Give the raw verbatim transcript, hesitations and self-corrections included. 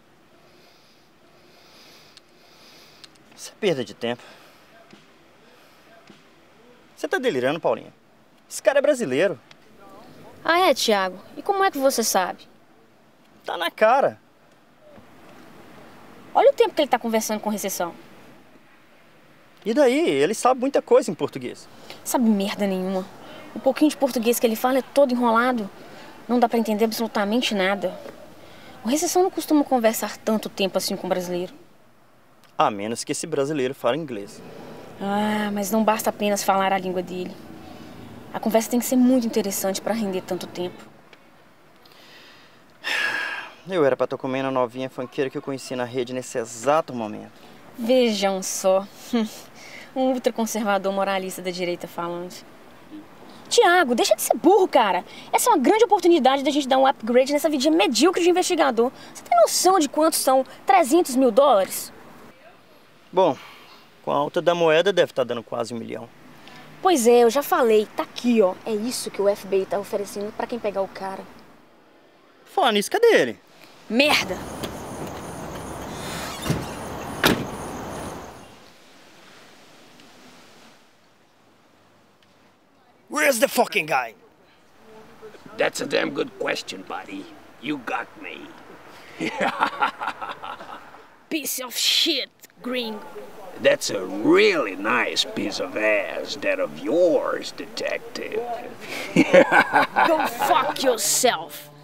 Isso é perda de tempo. Você tá delirando, Paulinha? Esse cara é brasileiro. Ah, é, Thiago? E como é que você sabe? Tá na cara. Olha o tempo que ele tá conversando com recessão. E daí? Ele sabe muita coisa em português. Sabe merda nenhuma. O pouquinho de português que ele fala é todo enrolado. Não dá pra entender absolutamente nada. O recessão não costuma conversar tanto tempo assim com o brasileiro. A menos que esse brasileiro fale inglês. Ah, mas não basta apenas falar a língua dele. A conversa tem que ser muito interessante pra render tanto tempo. Eu era pra estar comendo a novinha funkeira que eu conheci na rede nesse exato momento. Vejam só. Um ultraconservador moralista da direita falando. Tiago, deixa de ser burro, cara. Essa é uma grande oportunidade da gente dar um upgrade nessa vidinha medíocre de investigador. Você tem noção de quanto são trezentos mil dólares? Bom, com a alta da moeda deve estar dando quase um milhão. Pois é, eu já falei. Tá aqui, ó. É isso que o F B I tá oferecendo pra quem pegar o cara. Falar nisso, cadê ele? Merda! Where's the fucking guy? That's a damn good question, buddy. You got me. Piece of shit, gringo. That's a really nice piece of ass, that of yours, detective. Go fuck yourself.